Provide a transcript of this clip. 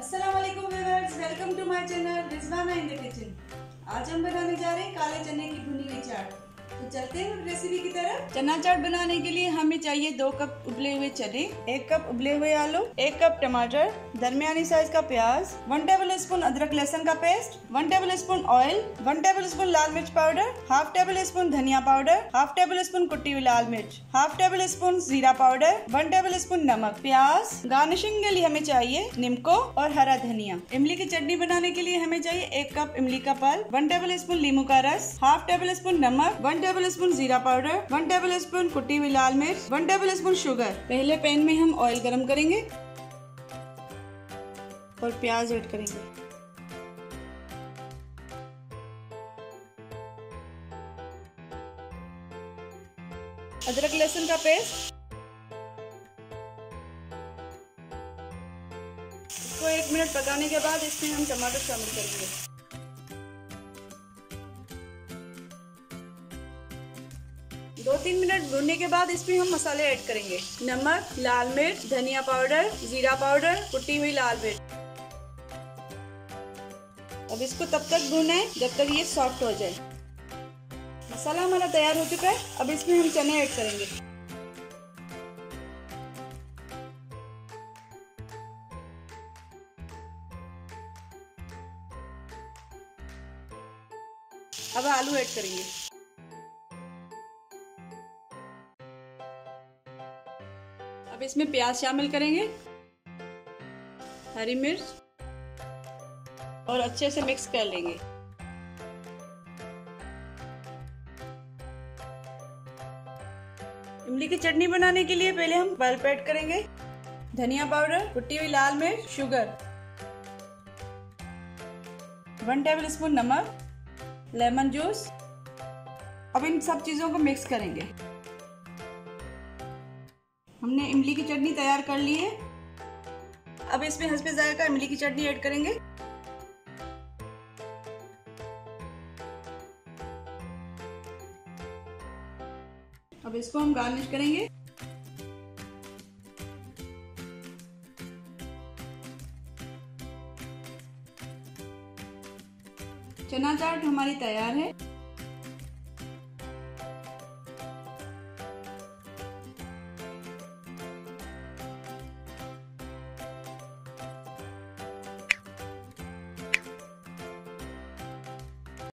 अस्सलाम वालेकुम viewers, welcome to my channel Rizwana in the kitchen. आज हम बनाने जा रहे हैं काले चने की भुनी हुई चाट। तो चलते हैं रेसिपी की तरफ। चना चाट बनाने के लिए हमें चाहिए 2 कप उबले हुए चने, 1 कप उबले हुए आलू, 1 कप टमाटर, दरमियानी साइज का प्याज, 1 टेबल स्पून अदरक लहसुन का paste, 1 tablespoon oil, 1 tablespoon लाल मिर्च पाउडर, हाफ टेबल स्पून धनिया पाउडर, हाफ टेबल स्पून कुटी हुई लाल मिर्च, हाफ टेबल स्पून जीरा पाउडर, 1 टेबल स्पून नमक, प्याज। गार्निशिंग के लिए हमें चाहिए नींबू और हरा धनिया। इमली की चटनी बनाने के लिए हमें चाहिए 1 कप इमली का पल्प, 1 टेबल स्पून नींबू का रस, हाफ टेबल स्पून नमक, 1 टेबल स्पून जीरा पाउडर, 1 टेबल स्पून कुटी हुई लाल मिर्च, 1 टेबल स्पून शुगर। पहले पैन में हम ऑयल गरम करेंगे और प्याज ऐड करेंगे। अदरक लहसुन का पेस्ट, इसको 1 मिनट पकाने के बाद इसमें हम टमाटर शामिल करेंगे। 2-3 मिनट भूनने के बाद इसमें हम मसाले ऐड करेंगे। नमक, लाल मिर्च, धनिया पाउडर, जीरा पाउडर, कुटी हुई लाल मिर्च। अब इसको तब तक भूनें जब तक ये सॉफ्ट हो जाए। मसाला हमारा तैयार हो चुका है। अब इसमें हम चने ऐड करेंगे। अब आलू ऐड करेंगे। अब इसमें प्याज शामिल करेंगे, हरी मिर्च और अच्छे से मिक्स कर लेंगे। इमली की चटनी बनाने के लिए पहले हम पल्प ऐड करेंगे, धनिया पाउडर, कुटी हुई लाल मिर्च, शुगर, 1 टेबल स्पून नमक, लेमन जूस। अब इन सब चीजों को मिक्स करेंगे। हमने इमली की चटनी तैयार कर ली है। अब इसमें हस्बे जायका इमली की चटनी ऐड करेंगे। अब इसको हम गार्निश करेंगे। चना चाट हमारी तैयार है।